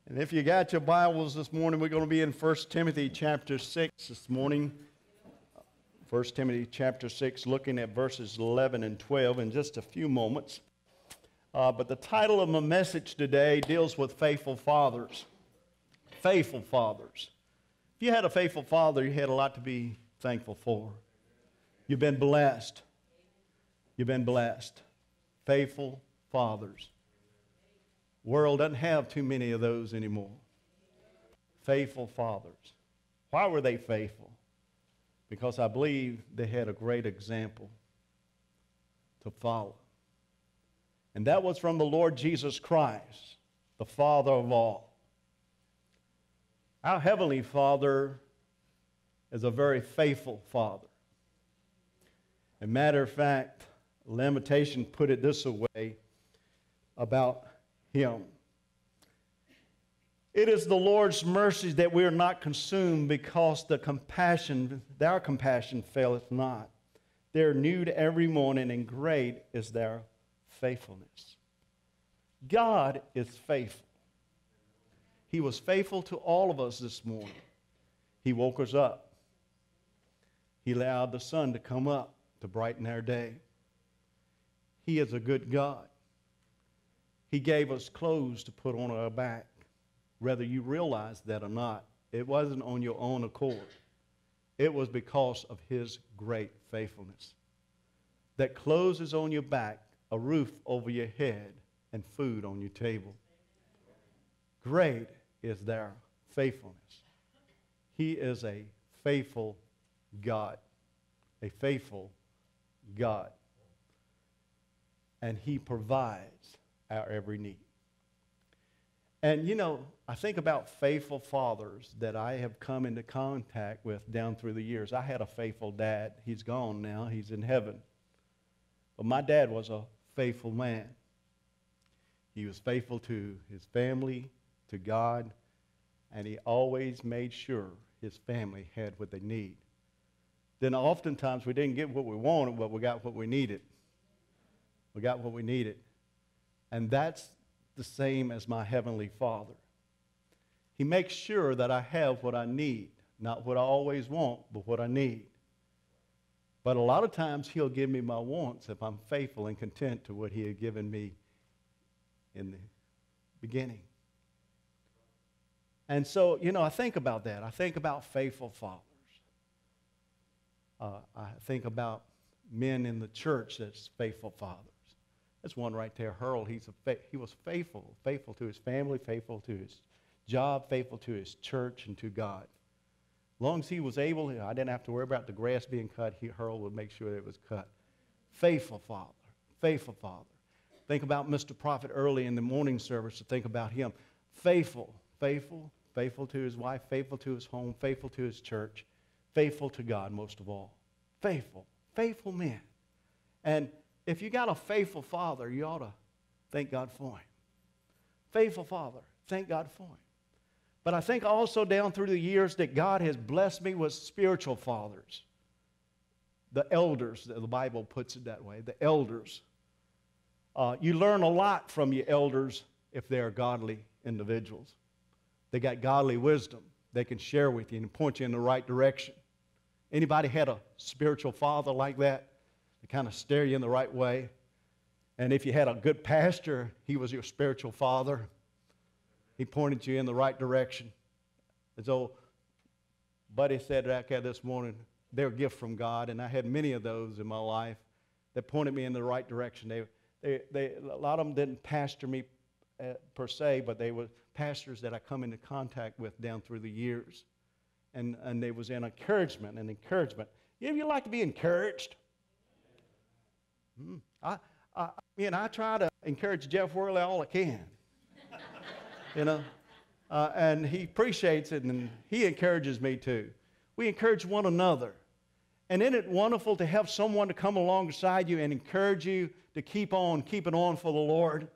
And if you got your Bibles this morning, we're going to be in 1 Timothy chapter 6 this morning. 1 Timothy chapter 6, looking at verses 11 and 12 in just a few moments. But the title of my message today deals with faithful fathers. Faithful fathers. If you had a faithful father, you had a lot to be thankful for. You've been blessed. You've been blessed. Faithful fathers. World doesn't have too many of those anymore. Faithful fathers. Why were they faithful? Because I believe they had a great example to follow. And that was from the Lord Jesus Christ, the Father of all. Our Heavenly Father is a very faithful Father. As a matter of fact, Lamentation put it this way about Him. It is the Lord's mercies that we are not consumed, because our compassion faileth not. They are new every morning, and great is their faithfulness. God is faithful. He was faithful to all of us this morning. He woke us up. He allowed the sun to come up to brighten our day. He is a good God. He gave us clothes to put on our back. Whether you realize that or not, it wasn't on your own accord. It was because of His great faithfulness. That clothes is on your back, a roof over your head, and food on your table. Great is their faithfulness. He is a faithful God. A faithful God. And He provides our every need. And you know, I think about faithful fathers that I have come into contact with down through the years. I had a faithful dad. He's gone now. He's in heaven. But my dad was a faithful man. He was faithful to his family, to God, and he always made sure his family had what they need. Then oftentimes we didn't get what we wanted, but we got what we needed. We got what we needed. And that's the same as my Heavenly Father. He makes sure that I have what I need. Not what I always want, but what I need. But a lot of times He'll give me my wants if I'm faithful and content to what He had given me in the beginning. And so, you know, I think about that. I think about faithful fathers. I think about men in the church that's faithful fathers. There's one right there, Harold. He was faithful to his family, faithful to his job, faithful to his church and to God. As long as he was able, I didn't have to worry about the grass being cut. Harold would make sure that it was cut. Faithful father, faithful father. Think about Mr. Prophet early in the morning service to think about him. Faithful to his wife, faithful to his home, faithful to his church, faithful to God most of all. Faithful men. And if you got a faithful father, you ought to thank God for him. Faithful father, thank God for him. But I think also down through the years that God has blessed me with spiritual fathers. The elders, the Bible puts it that way, the elders. You learn a lot from your elders if they are godly individuals. They got godly wisdom. They can share with you and point you in the right direction. Anybody had a spiritual father like that? To kind of steer you in the right way. And if you had a good pastor, he was your spiritual father. He pointed you in the right direction. As old Buddy said back there this morning, they're a gift from God, and I had many of those in my life that pointed me in the right direction. A lot of them didn't pastor me per se, but they were pastors that I come into contact with down through the years. And they was an encouragement. You like to be encouraged? I try to encourage Jeff Worley all I can, and he appreciates it, and he encourages me too. We encourage one another, and isn't it wonderful to have someone to come alongside you and encourage you to keep on keeping on for the Lord?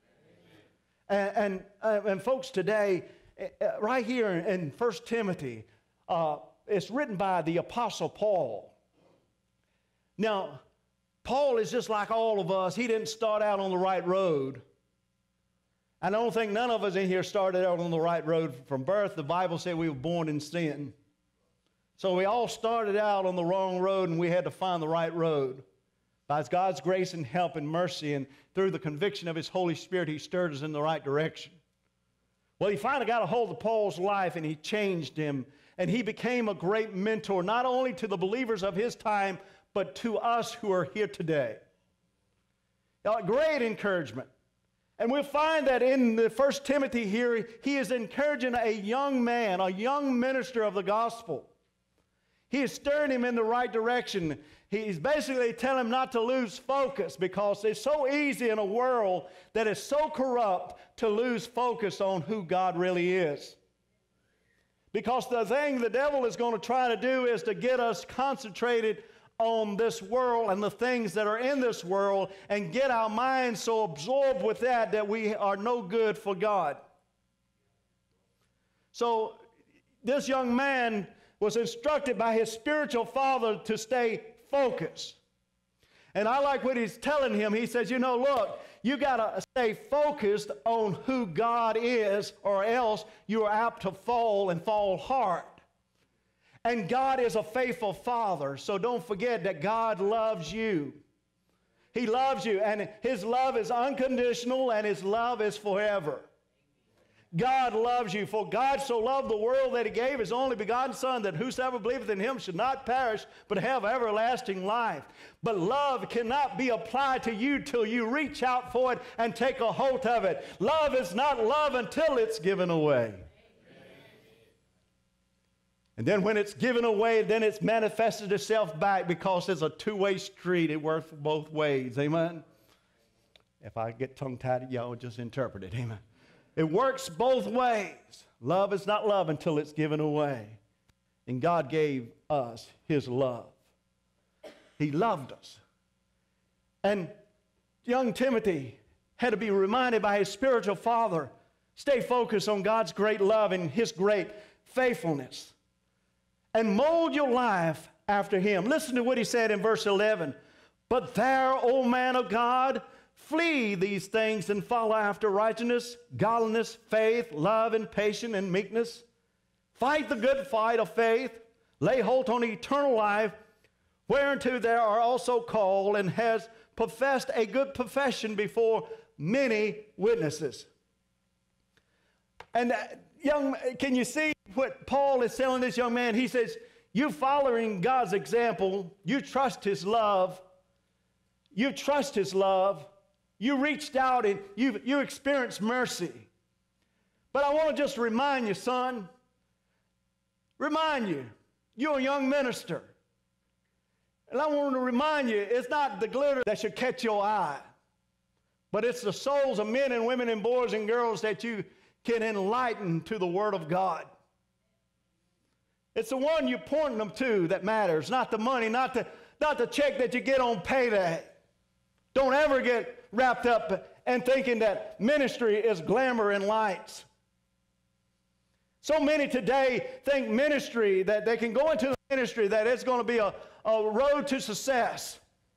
And folks, today, right here in 1 Timothy, it's written by the Apostle Paul. Now, Paul is just like all of us. He didn't start out on the right road. I don't think none of us in here started out on the right road from birth. The Bible said we were born in sin. So we all started out on the wrong road, and we had to find the right road. By God's grace and help and mercy, and through the conviction of His Holy Spirit, He stirred us in the right direction. Well, He finally got a hold of Paul's life, and He changed him. And he became a great mentor, not only to the believers of his time, but to us who are here today. Great encouragement. And we'll find that in the 1 Timothy here, he is encouraging a young man, a young minister of the gospel. He is stirring him in the right direction. He's basically telling him not to lose focus, because it's so easy in a world that is so corrupt to lose focus on who God really is. Because the thing the devil is going to try to do is to get us concentrated on this world and the things that are in this world, and get our minds so absorbed with that we are no good for God. So this young man was instructed by his spiritual father to stay focused. And I like what he's telling him. He says, look, you got to stay focused on who God is, or else you are apt to fall and fall hard. And God is a faithful Father, so don't forget that God loves you. He loves you, and His love is unconditional, and His love is forever. God loves you. For God so loved the world that He gave His only begotten Son, that whosoever believeth in Him should not perish, but have everlasting life. But love cannot be applied to you till you reach out for it and take a hold of it. Love is not love until it's given away. And then when it's given away, then it's manifested itself back, because it's a two-way street. It works both ways. Amen? If I get tongue-tied, y'all just interpret it. Amen? It works both ways. Love is not love until it's given away. And God gave us His love. He loved us. And young Timothy had to be reminded by his spiritual father, stay focused on God's great love and His great faithfulness. And mold your life after Him. Listen to what he said in verse 11. But thou, O man of God, flee these things and follow after righteousness, godliness, faith, love, and patience, and meekness. Fight the good fight of faith. Lay hold on eternal life, whereunto thou art also called, and has professed a good profession before many witnesses. And can you see what Paul is telling this young man? He says, you following God's example, you trust His love, you trust His love, you reached out and you experienced mercy. But I want to just remind you, son, you're a young minister. And I want to remind you, it's not the glitter that should catch your eye, but it's the souls of men and women and boys and girls that you can enlighten to the Word of God. It's the one you're pointing them to that matters, not the money, not the check that you get on payday. Don't ever get wrapped up in thinking that ministry is glamour and lights. So many today think ministry, that they can go into the ministry, that it's going to be a road to success.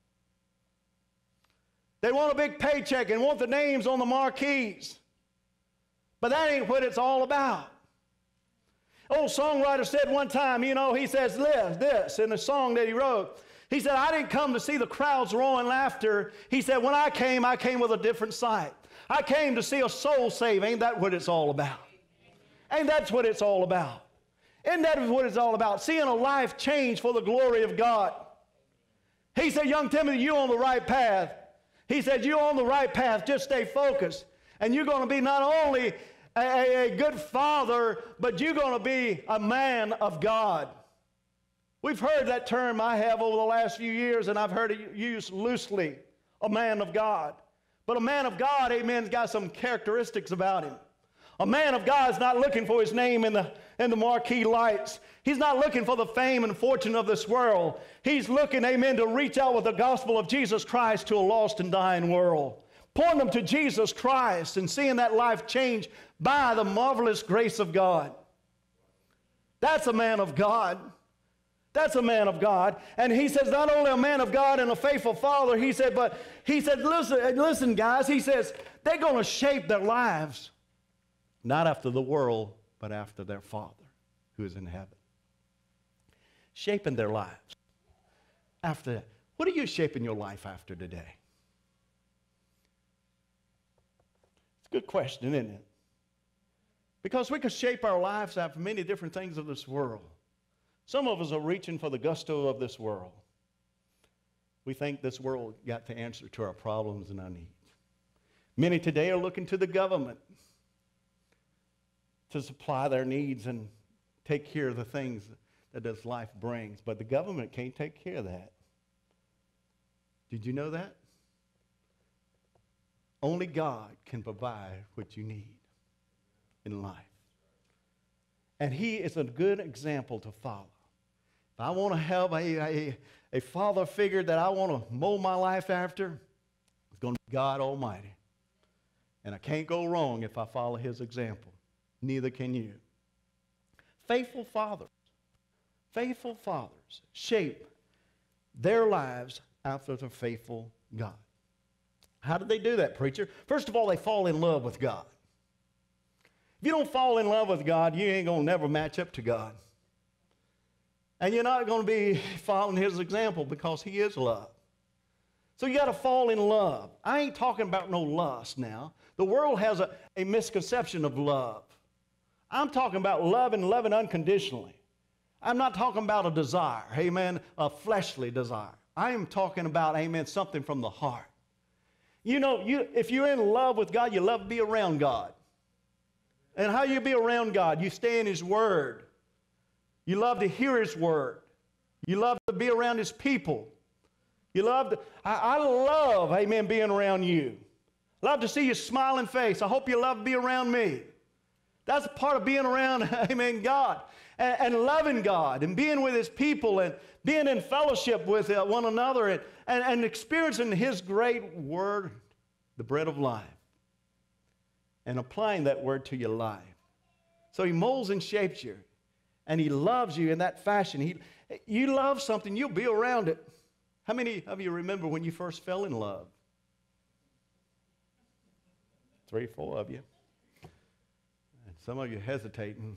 They want a big paycheck and want the names on the marquees. But that ain't what it's all about. Old songwriter said one time, he says this in a song that he wrote. He said, I didn't come to see the crowds roaring laughter. He said, when I came with a different sight. I came to see a soul saved. Ain't that what it's all about? Ain't that what it's all about? Isn't that what it's all about? Seeing a life change for the glory of God. He said, young Timothy, you're on the right path. He said, you're on the right path. Just stay focused. And you're going to be not only a good father, but you're going to be a man of God. We've heard that term I have over the last few years, and I've heard it used loosely, a man of God. But a man of God, amen, has got some characteristics about him. A man of God is not looking for his name in the marquee lights. He's not looking for the fame and fortune of this world. He's looking, amen, to reach out with the gospel of Jesus Christ to a lost and dying world. Pointing them to Jesus Christ and seeing that life change by the marvelous grace of God. That's a man of God. That's a man of God. And he says, not only a man of God and a faithful father, he said, listen, guys, he says, They're going to shape their lives, not after the world, but after their Father who is in heaven. Shaping their lives. After that, what are you shaping your life after today? It's a good question, isn't it? Because we can shape our lives after many different things of this world. Some of us are reaching for the gusto of this world. We think this world got the answer to our problems and our needs. Many today are looking to the government to supply their needs and take care of the things that this life brings. But the government can't take care of that. Did you know that? Only God can provide what you need in life. And He is a good example to follow. If I want to have a father figure that I want to mold my life after, it's going to be God Almighty. And I can't go wrong if I follow His example. Neither can you. Faithful fathers shape their lives after the faithful God. How did they do that, preacher? First of all, they fall in love with God. If you don't fall in love with God, you ain't going to never match up to God. And you're not going to be following His example because He is love. So you got to fall in love. I ain't talking about no lust now. The world has a misconception of love. I'm talking about love and loving unconditionally. I'm not talking about a desire, amen, a fleshly desire. I am talking about, amen, something from the heart. You know, if you're in love with God, you love to be around God. And how you be around God? You stay in His Word. You love to hear His Word. You love to be around His people. You love to, I love, amen, being around you. Love to see your smiling face. I hope you love to be around me. That's part of being around, amen, God. And loving God and being with His people and being in fellowship with one another and experiencing His great Word, the bread of life, and applying that Word to your life. So He molds and shapes you, and He loves you in that fashion. You love something, you'll be around it. How many of you remember when you first fell in love? 3 or 4 of you. And some of you hesitating.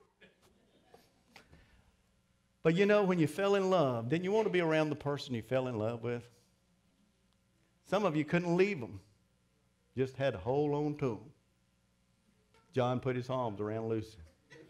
But you know, when you fell in love, didn't you want to be around the person you fell in love with? Some of you couldn't leave them. Just had to hold on to them. John put his arms around Lucy.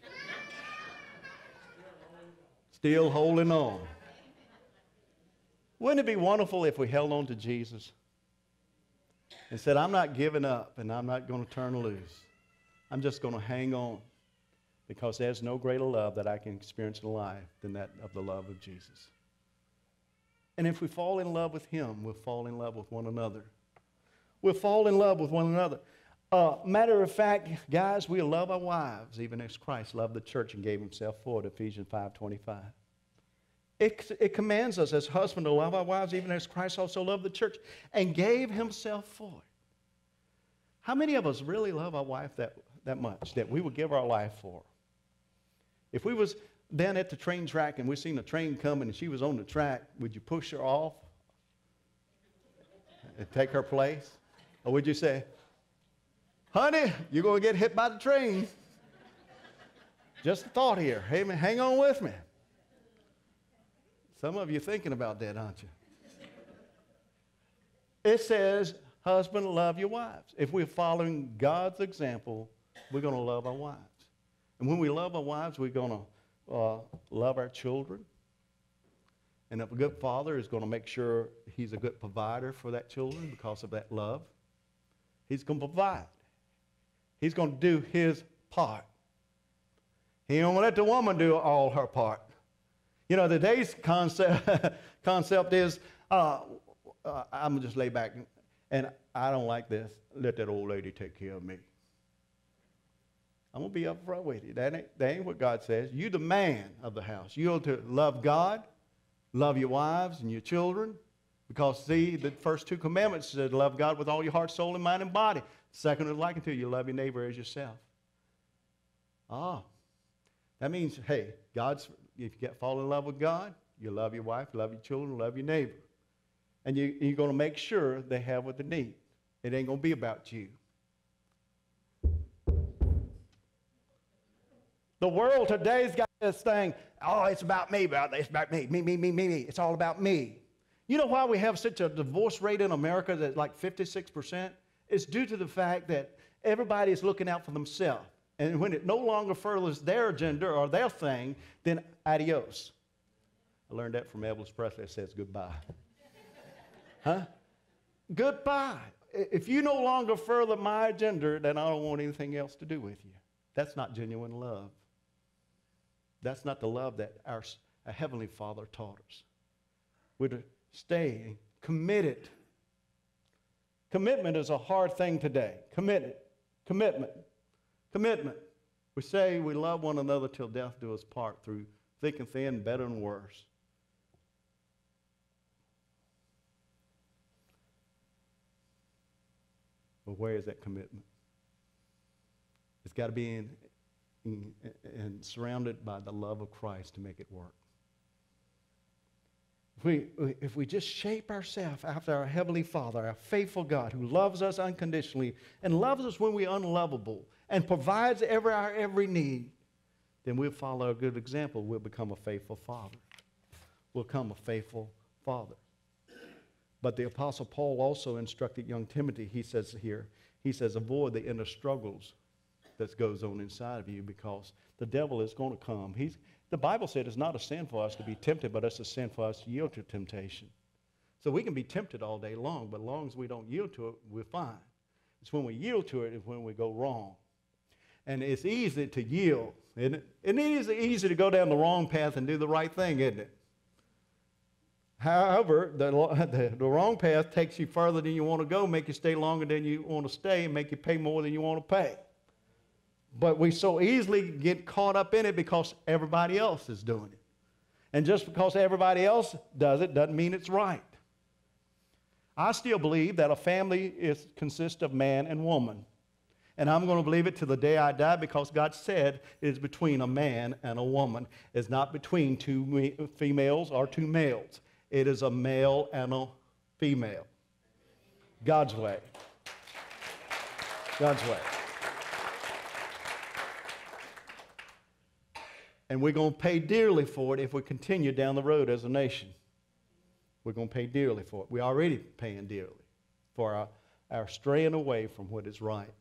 Still holding on. Wouldn't it be wonderful if we held on to Jesus and said, I'm not giving up and I'm not going to turn loose. I'm just going to hang on, because there's no greater love that I can experience in life than that of the love of Jesus. And if we fall in love with Him, we'll fall in love with one another. We'll fall in love with one another. Matter of fact, guys, we love our wives, even as Christ loved the church and gave Himself for it, Ephesians 5:25. It commands us as husbands to love our wives, even as Christ also loved the church and gave Himself for it. How many of us really love our wife that much, that we would give our life for? If we was down at the train track and we seen a train coming and she was on the track, would you push her off and take her place? Or would you say, honey, you're going to get hit by the train. Just a thought here. Hey, man, hang on with me. Some of you thinking about that, aren't you? It says, husband, love your wives. If we're following God's example, we're going to love our wives. And when we love our wives, we're going to love our children. And a good father is going to make sure he's a good provider for that children because of that love. He's going to provide. He's going to do his part. He ain't going to let the woman do all her part. You know, today's concept is, I'm going to just lay back, and I don't like this. Let that old lady take care of me. I'm going to be up front with you. That ain't what God says. You're the man of the house. You're to love God, love your wives and your children, because, see, the first 2 commandments said love God with all your heart, soul, and mind and body. The second is likened to you, love your neighbor as yourself. That means, hey, if you fall in love with God, you love your wife, love your children, love your neighbor. And you're going to make sure they have what they need. It ain't going to be about you. The world today's got this thing, oh, it's about me, brother. It's about me. Me. It's all about me. You know why we have such a divorce rate in America that's like 56%? It's due to the fact that everybody is looking out for themselves. And when it no longer furthers their agenda or their thing, then adios. I learned that from Elvis Presley. It says goodbye. Huh? Goodbye. If you no longer further my agenda, then I don't want anything else to do with you. That's not genuine love. That's not the love that our Heavenly Father taught us. We're to stay committed. Commitment is a hard thing today. Commitment. We say we love one another till death do us part, through thick and thin, better and worse. But where is that commitment? It's got to be and surrounded by the love of Christ to make it work. If we just shape ourselves after our Heavenly Father, our faithful God who loves us unconditionally and loves us when we're unlovable and provides our every need, then we'll follow a good example. We'll become a faithful father. We'll become a faithful father. But the Apostle Paul also instructed young Timothy, he says, avoid the inner struggles that goes on inside of you, because the devil is going to come. The Bible said it's not a sin for us to be tempted, but it's a sin for us to yield to temptation. So we can be tempted all day long, but as long as we don't yield to it, we're fine. It's when we yield to it is when we go wrong. And it's easy to yield, isn't it? And it is easy to go down the wrong path and do the right thing, isn't it? However, the wrong path takes you further than you want to go, make you stay longer than you want to stay, and make you pay more than you want to pay. But we so easily get caught up in it because everybody else is doing it. And just because everybody else does it doesn't mean it's right. I still believe that a family consists of man and woman. And I'm going to believe it to the day I die, because God said it is between a man and a woman. It's not between two females or two males. It is a male and a female. God's way. God's way. And we're going to pay dearly for it if we continue down the road as a nation. We're going to pay dearly for it. We're already paying dearly for our straying away from what is right.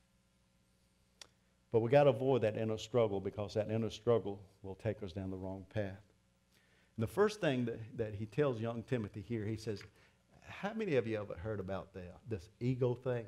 But we got to avoid that inner struggle, because that inner struggle will take us down the wrong path. And the first thing that he tells young Timothy here, he says, how many of you ever heard about this ego thing?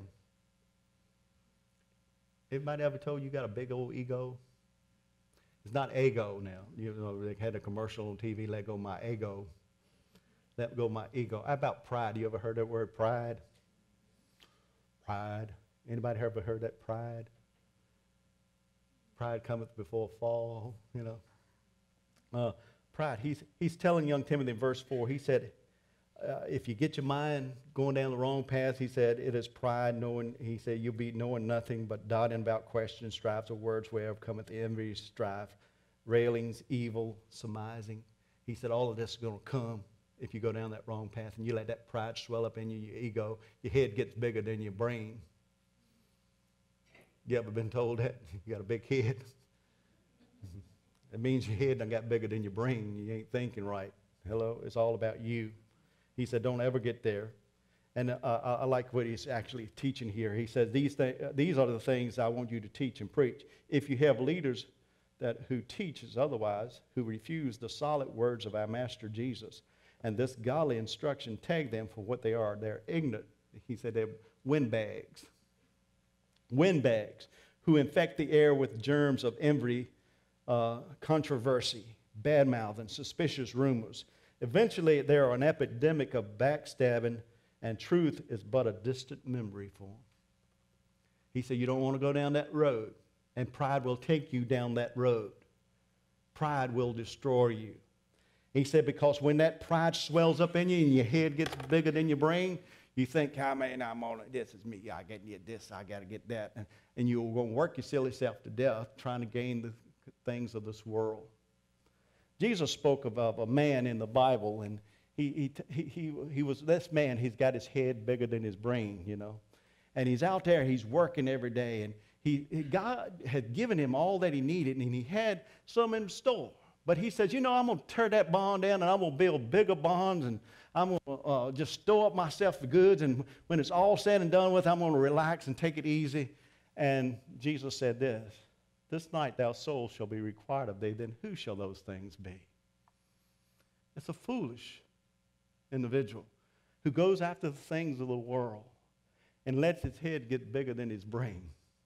Anybody ever told you got a big old ego? It's not ego now. You know, they had a commercial on TV, let go my ego. Let go my ego. How about pride? You ever heard that word, pride? Pride. Anybody ever heard that, pride? Pride cometh before a fall, you know. Pride. He's telling young Timothy in verse 4, he said, if you get your mind going down the wrong path, he said, it is pride, he said, you'll be knowing nothing but dotting about questions, strifes of words, whereof cometh envy, strife, railings, evil, surmising. He said, all of this is going to come if you go down that wrong path and you let that pride swell up in you, your ego. Your head gets bigger than your brain. You ever been told that? You got a big head? It means your head done got bigger than your brain. You ain't thinking right. Hello? It's all about you. He said, don't ever get there. And I like what he's actually teaching here. He says, these are the things I want you to teach and preach. If you have leaders who teaches otherwise, who refuse the solid words of our Master Jesus, and this godly instruction, take them for what they are. They're ignorant. He said they're windbags. Windbags who infect the air with germs of envy, controversy, bad mouth, and suspicious rumors. Eventually, they are an epidemic of backstabbing, and truth is but a distant memory for them. He said, you don't want to go down that road, and pride will take you down that road. Pride will destroy you. He said, because when that pride swells up in you and your head gets bigger than your brain, you think, I'm on it. This is me. I got to get this. I got to get that. And you're going to work your silly self to death trying to gain the things of this world. Jesus spoke of a man in the Bible, and he was this man. He's got his head bigger than his brain, you know. And he's out there, he's working every day. And God had given him all that he needed, and he had some in store. But he says, I'm going to tear that barn down, and I'm going to build bigger barns, and I'm going to just store up myself the goods. And when it's all said and done with, I'm going to relax and take it easy. And Jesus said this night thou soul shall be required of thee, then who shall those things be? It's a foolish individual who goes after the things of the world and lets his head get bigger than his brain.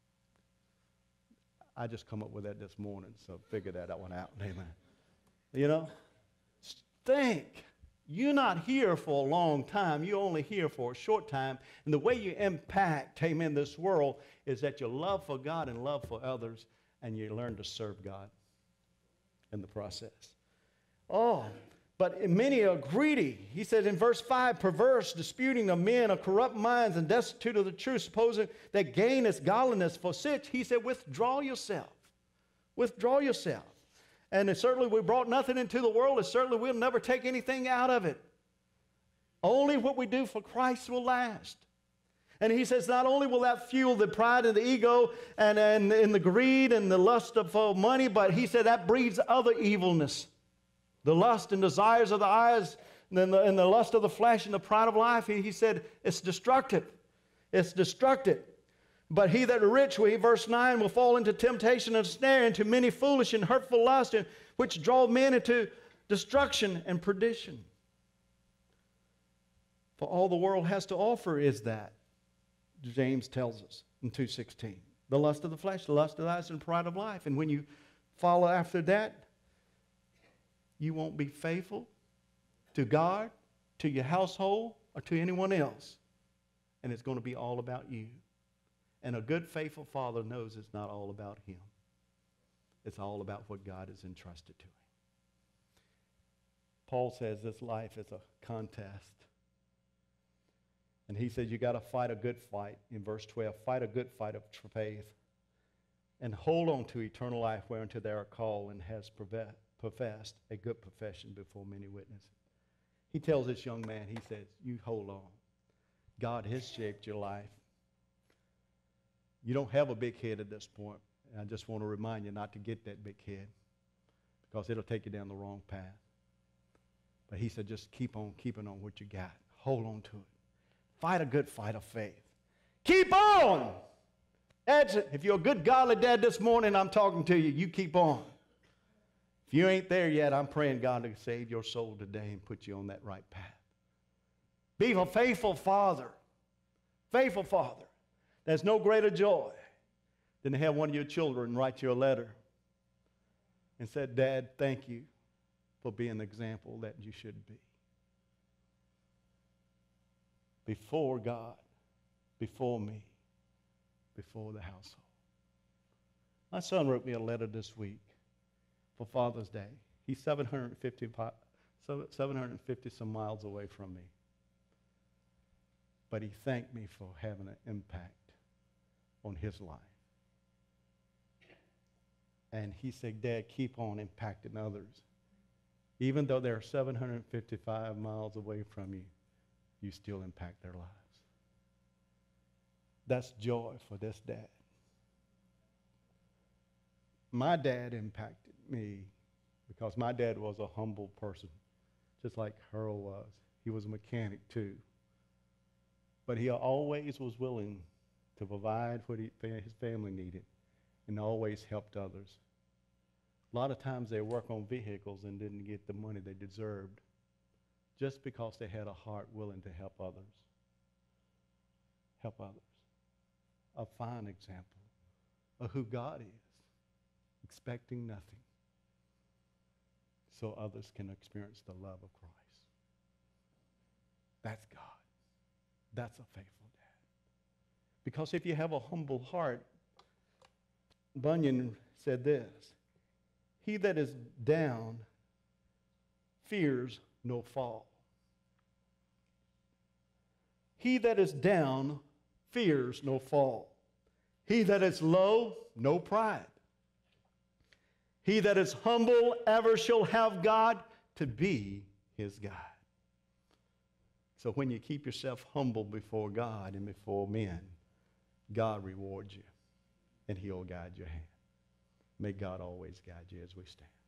I just come up with that this morning, so figure that one out. Amen. Think. You're not here for a long time. You're only here for a short time. And the way you impact, amen, this world is that your love for God and love for others, and you learn to serve God in the process. But many are greedy. He says in verse 5, perverse, disputing of men of corrupt minds and destitute of the truth, supposing that gain is godliness. For such, he said, withdraw yourself. Withdraw yourself. And certainly we brought nothing into the world, and certainly we'll never take anything out of it. Only what we do for Christ will last. And he says not only will that fuel the pride and the ego and the greed and the lust for money, but he said that breeds other evilness. The lust and desires of the eyes and the lust of the flesh and the pride of life. He said it's destructive. It's destructive. But he that is rich, verse 9, will fall into temptation and snare, into many foolish and hurtful lusts, which draw men into destruction and perdition. For all the world has to offer is that, James tells us in 2:16. The lust of the flesh, the lust of the eyes, and pride of life. And when you follow after that, you won't be faithful to God, to your household, or to anyone else. And it's going to be all about you. And a good, faithful father knows it's not all about him. It's all about what God has entrusted to him. Paul says this life is a contest. And he says you got to fight a good fight. In verse 12, fight a good fight of faith. And hold on to eternal life whereunto they are called, and has professed a good profession before many witnesses. He tells this young man, he says, you hold on. God has shaped your life. You don't have a big head at this point. And I just want to remind you not to get that big head, because it'll take you down the wrong path. But he said, just keep on keeping on what you got. Hold on to it. Fight a good fight of faith. Keep on. That's it. If you're a good godly dad this morning, I'm talking to you. You keep on. If you ain't there yet, I'm praying God to save your soul today and put you on that right path. Be a faithful father. Faithful father. There's no greater joy than to have one of your children write you a letter and say, Dad, thank you for being an example that you should be. Before God, before me, before the household. My son wrote me a letter this week for Father's Day. He's 750 some miles away from me. But he thanked me for having an impact on his life. And he said, Dad, keep on impacting others. Even though they're 755 miles away from you, you still impact their lives. That's joy for this dad. My dad impacted me because my dad was a humble person, just like Harold was. He was a mechanic too. But he always was willing to provide what his family needed and always helped others. A lot of times they work on vehicles and didn't get the money they deserved just because they had a heart willing to help others. Help others. A fine example of who God is, expecting nothing so others can experience the love of Christ. That's God. That's a faithful dad. Because if you have a humble heart, Bunyan said this, he that is down fears no fall. He that is down fears no fall. He that is low, no pride. He that is humble ever shall have God to be his guide. So when you keep yourself humble before God and before men, God rewards you, and he'll guide your hand. May God always guide you as we stand.